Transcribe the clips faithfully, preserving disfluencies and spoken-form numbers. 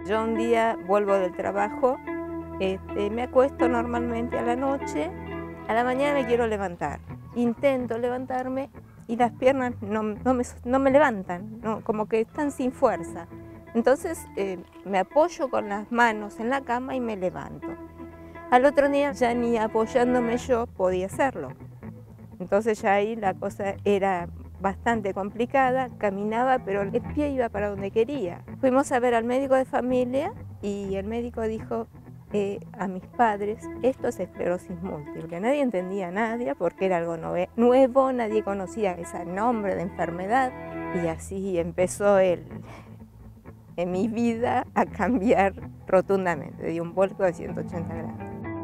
Yo un día vuelvo del trabajo, este, me acuesto normalmente a la noche, a la mañana me quiero levantar. Intento levantarme y las piernas no, no, me, no me levantan, no, como que están sin fuerza. Entonces eh, me apoyo con las manos en la cama y me levanto. Al otro día ya ni apoyándome yo podía hacerlo. Entonces ya ahí la cosa era bastante complicada, caminaba pero el pie iba para donde quería. Fuimos a ver al médico de familia y el médico dijo eh, a mis padres, esto es esclerosis múltiple. Nadie entendía a nadie porque era algo nuevo, nadie conocía ese nombre de enfermedad y así empezó el, en mi vida a cambiar rotundamente, dio un vuelco de ciento ochenta grados.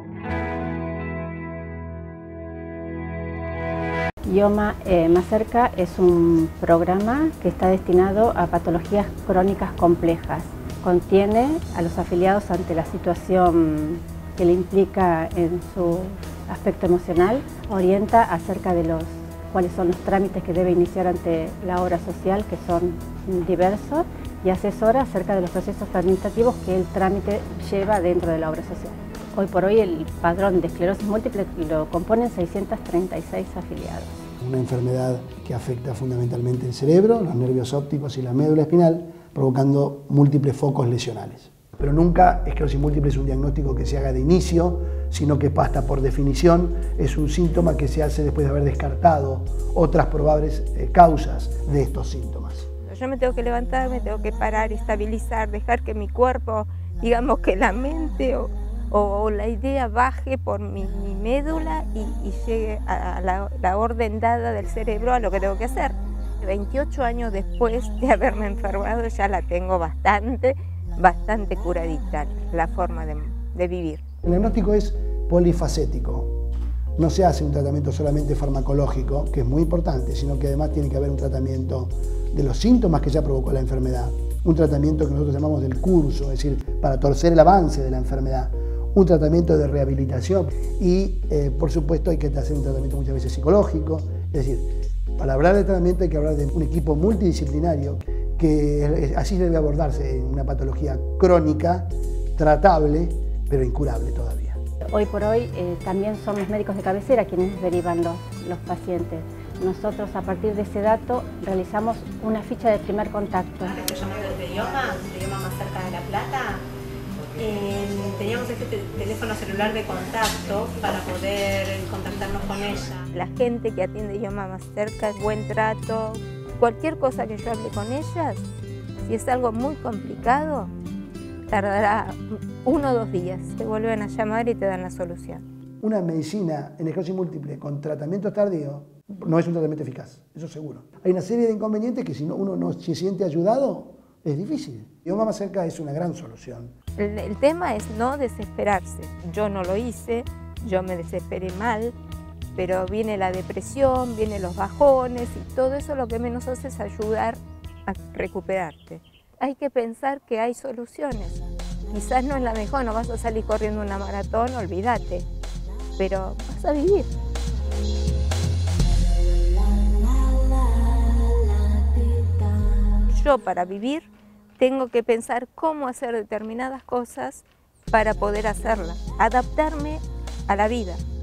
IOMA eh, Más Cerca es un programa que está destinado a patologías crónicas complejas. Contiene a los afiliados ante la situación que le implica en su aspecto emocional, orienta acerca de los cuáles son los trámites que debe iniciar ante la obra social, que son diversos, y asesora acerca de los procesos administrativos que el trámite lleva dentro de la obra social. Hoy por hoy el padrón de esclerosis múltiple lo componen seiscientos treinta y seis afiliados. Una enfermedad que afecta fundamentalmente el cerebro, los nervios ópticos y la médula espinal, provocando múltiples focos lesionales. Pero nunca esclerosis múltiple es un diagnóstico que se haga de inicio, sino que hasta por definición es un síntoma que se hace después de haber descartado otras probables causas de estos síntomas. Yo me tengo que levantar, me tengo que parar, estabilizar, dejar que mi cuerpo, digamos que la mente o, o la idea baje por mi, mi médula y, y llegue a la, la orden dada del cerebro a lo que tengo que hacer. veintiocho años después de haberme enfermado ya la tengo bastante, bastante curadita, la forma de, de vivir. El diagnóstico es polifacético. No se hace un tratamiento solamente farmacológico, que es muy importante, sino que además tiene que haber un tratamiento de los síntomas que ya provocó la enfermedad, un tratamiento que nosotros llamamos del curso, es decir, para torcer el avance de la enfermedad, un tratamiento de rehabilitación y, eh, por supuesto, hay que hacer un tratamiento muchas veces psicológico. Es decir, para hablar de tratamiento hay que hablar de un equipo multidisciplinario que así debe abordarse en una patología crónica, tratable, pero incurable todavía. Hoy por hoy eh, también son los médicos de cabecera quienes derivan los, los pacientes. Nosotros a partir de ese dato realizamos una ficha de primer contacto. Estoy llamando desde IOMA, de IOMA Más Cerca de La Plata. Eh, teníamos este te teléfono celular de contacto para poder contactarnos con ella. La gente que atiende IOMA Más Cerca, buen trato, cualquier cosa que yo hable con ellas, si es algo muy complicado, tardará uno o dos días. Te vuelven a llamar y te dan la solución. Una medicina en esclerosis múltiple con tratamiento tardío no es un tratamiento eficaz, eso seguro. Hay una serie de inconvenientes que si no, uno no se siente ayudado, es difícil. IOMA Más Cerca es una gran solución. El, el tema es no desesperarse. Yo no lo hice, yo me desesperé mal, pero viene la depresión, vienen los bajones y todo eso lo que menos hace es ayudar a recuperarte. Hay que pensar que hay soluciones. Quizás no es la mejor, no vas a salir corriendo una maratón, olvídate, pero vas a vivir. Yo para vivir tengo que pensar cómo hacer determinadas cosas para poder hacerlas, adaptarme a la vida.